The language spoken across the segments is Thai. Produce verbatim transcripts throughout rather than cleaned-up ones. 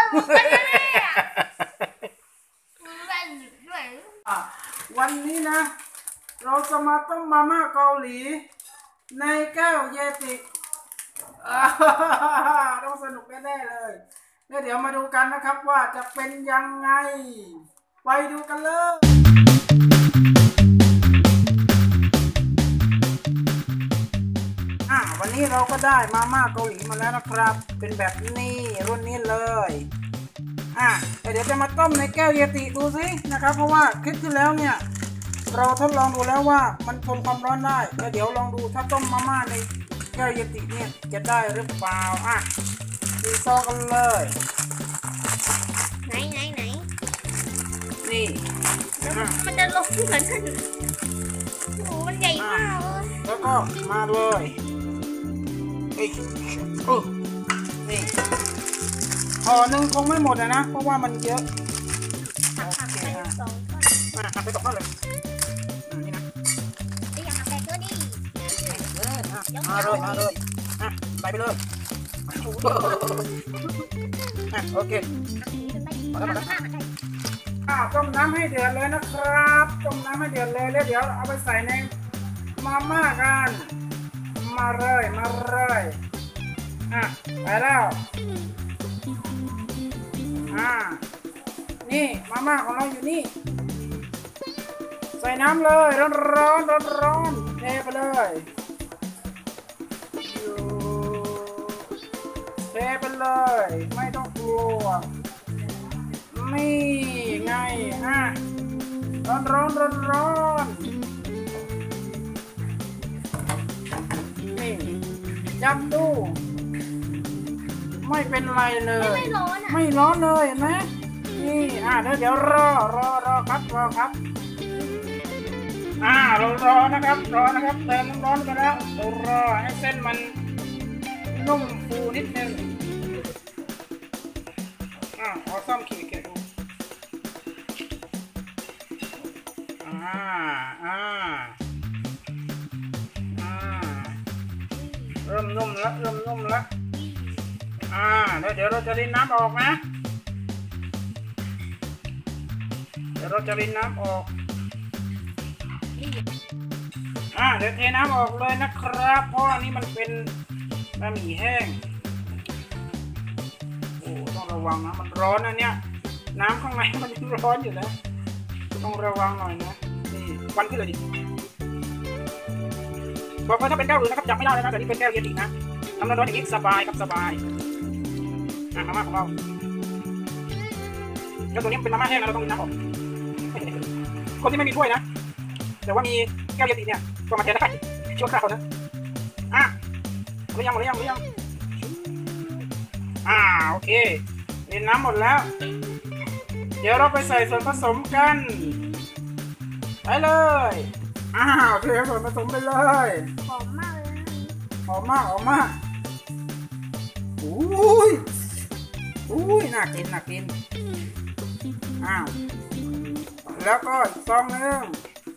วันนี้นะเราจะมาต้มมาม่าเกาหลีในแก้วเยติต้องสนุกแน่ๆเลยแล้วเดี๋ยวมาดูกันนะครับว่าจะเป็นยังไงไปดูกันเลยอ่ะวันนี้เราก็ได้มาม่าเกาหลีมาแล้วนะครับเป็นแบบนี้รุ่นนี้เลยอ่ะเดี๋ยวจะมาต้มในแก้วเยติดูสินะครับเพราะว่าคลิปที่แล้วเนี่ยเราทดลองดูแล้วว่ามันทนความร้อนได้แล้วเดี๋ยวลองดูถ้าต้มมาม่าในแก้วเยติเนี่ยจะได้หรือเปล่าอ่ะดูซอกันเลยไหนไหนไหนนี่มันจะลงเหมือนกันโอ้มันใหญ่มากเลยแล้วก็มาเลยเอ้ยโอ้นี่ห่อหนึ่งคงไม่หมดนะเพราะว่ามันเยอะโอเคอ่ะสองก้อนอ่ะไปตกก้อนเลยนี่นะไปอย่างแบกก็ดีมาเลยมาเลยอ่ะใส่ไปเลยอ่ะโอเคมาแล้วมาแล้วอ่ะต้มน้ำให้เดือดเลยนะครับต้มน้ำให้เดือดเลยแล้วเดี๋ยวเอาไปใส่ในมาม่ากันมาเลยมาเลยอ่ะไปแล้วอ่านี่มาม่าของเราอยู่นี่ใส่น้ำเลยร้อนร้อนร้อนร้อนเทไปเลยเทไปเลยไม่ต้องกลัวนี่ไงอ่ะร้อนร้อนร้อนร้อนนี่จับดูไม่เป็นไรเลยไม่ร้อนอ่ะไม่ร้อนเลยเห็นไหมนี่อ่ะเดี๋ยวเดี๋ยวรอรอรอครับรอครับอ่าเรารอนะครับรอนะครับเติมน้ำร้อนกันแล้วเรารอให้เส้นมันนุ่มฟูนิดนึงอ่าเอาซ่อมขีดเกล็ดดูอ่าอ่าอ่าเริ่มนุ่มแล้วเริ่มนุ่มแล้วอ่าแล้วเดี๋ยวเราจะรินน้ำออกนะเดี๋ยวเราจะรินน้ำออกอ่าเดี๋ยวเทน้ำออกเลยนะครับเพราะอันนี้มันเป็นบะหมี่แห้งโอ้ต้องระวังนะมันร้อนนะเนี่ยน้ำข้างในมันยังร้อนอยู่นะต้องระวังหน่อยนะนี่ควันขึ้นเลยดิบอกว่าถ้าเป็นแก้วอื่นนะครับจับไม่ได้เลยนะแต่นี่เป็นแก้วเยตินะน้ำร้อนอย่างนี้สบายครับสบายอ่ะมาม่าของเราแล้วตัวนี้เป็นมาม่าแห้งนะเราต้องรินน้ำออกคนที่ไม่มีถ้วยนะแต่ว่ามีแก้วเยติเนี่ยก็มาแทนได้ชั่วคราวนะอ่ะหรือยังหมดหรือยังหรือยังอ่าโอเคเรียนน้ำหมดแล้วเดี๋ยวเราไปใส่ส่วนผสมกันไปเลยอ้าวเทส่วนผสมไปเลยหอมมากเลยหอมมากหอมมากอุ้ยอุ้ยน่ากินน่ากินอ้าวแล้วก็อีกซองนึง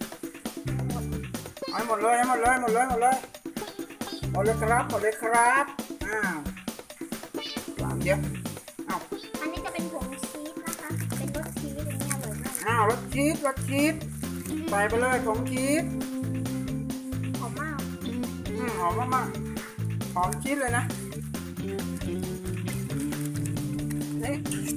ให้หมดเลยให้หมดเลยหมดเลยหมดเลยหมดเลยครับหมดเลยครับอ้าวสามเยอะอ้าวอันนี้จะเป็นผงชีสนะคะเป็นรสชีสอย่างนี้อร่อยมากอ้าวรสชีสรสชีสใส่ไปเลยผงชีสหอมมากอืมหอมมากหอมชีสเลยนะนี่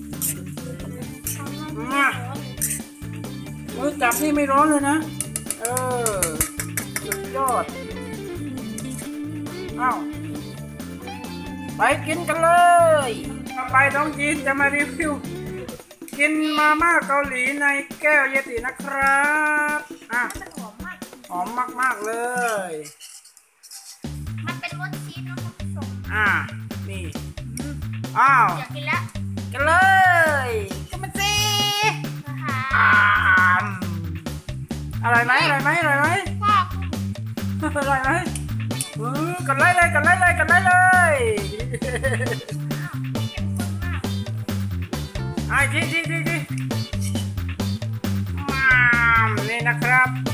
มือจับนี่ไม่ร้อนเลยนะเออสุดยอดอ้าวไปกินกันเลยต่อไปน้องจีนจะมารีวิวกินมาม่าเกาหลีในแก้วเยตินะครับอ่ะหอมมากหอมมากๆเลยมันเป็นรสชีสนะคะผสมอ่ะนี่อ้าวอยากกินแล้วกันเลยกินมันสิอร่อยไหมอร่อยไหมอร่อยไหมอร่อยไหมอือกันไล่เลยกันไล่เลยกันไล่เลยไอ้จีจีจีจีนี่นะครับ